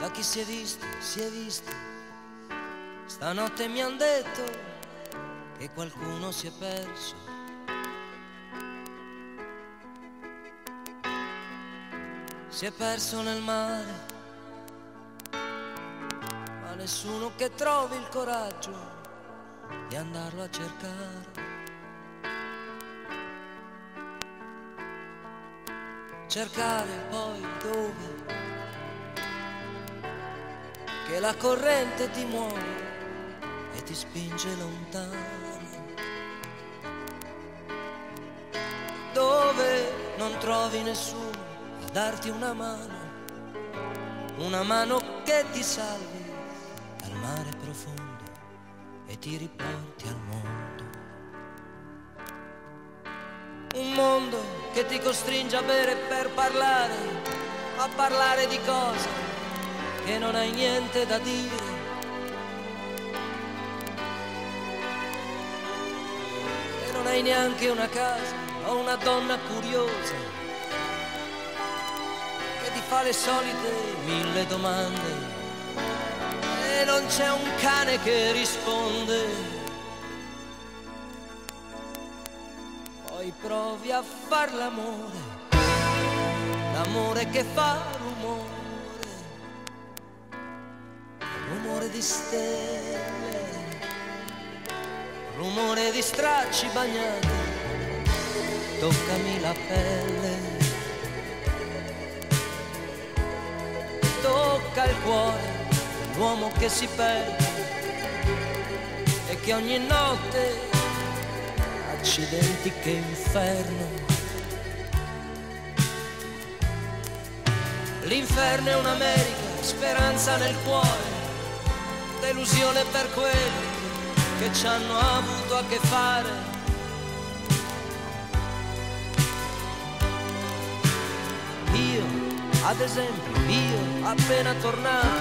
Ma chi si è visto, si è visto. Stanotte mi han detto che qualcuno si è perso. Si è perso nel mare, ma nessuno che trovi il coraggio di andarlo a cercare. Cercare poi dove? Che la corrente ti muove e ti spinge lontano, dove non trovi nessuno a darti una mano che ti salvi dal mare profondo e ti riporti al mondo. Un mondo che ti costringe a bere per parlare, a parlare di cose che non hai niente da dire. E non hai neanche una casa o una donna curiosa che ti fa le solite 1000 domande e non c'è un cane che risponde. Poi provi a far l'amore, l'amore che fa rumore, rumore di stelle, rumore di stracci bagnati, toccami la pelle, tocca il cuore, l'uomo che si perde e che ogni notte, accidenti che inferno. L'inferno è un'America, speranza nel cuore, delusione per quelli che ci hanno avuto a che fare. Io, ad esempio, io appena tornato,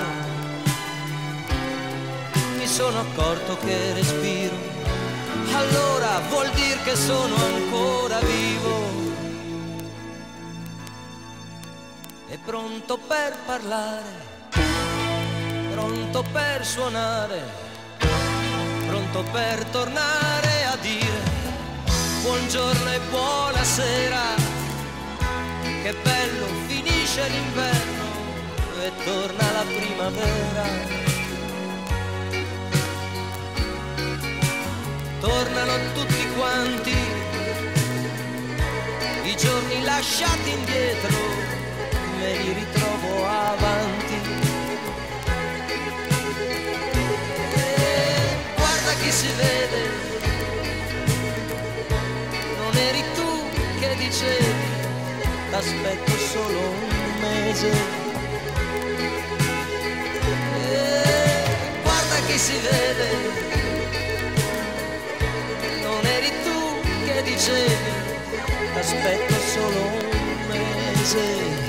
mi sono accorto che respiro, allora vuol dire che sono ancora vivo e pronto per parlare, pronto per suonare, pronto per tornare a dire buongiorno e buonasera, che bello finisce l'inverno e torna la primavera. Tornano tutti quanti i giorni lasciati indietro, me li ritrovo avanti. Guarda chi si vede, non eri tu che dicevi t'aspetto solo un mese. Guarda chi si vede, che dicevi, aspetto solo un mese.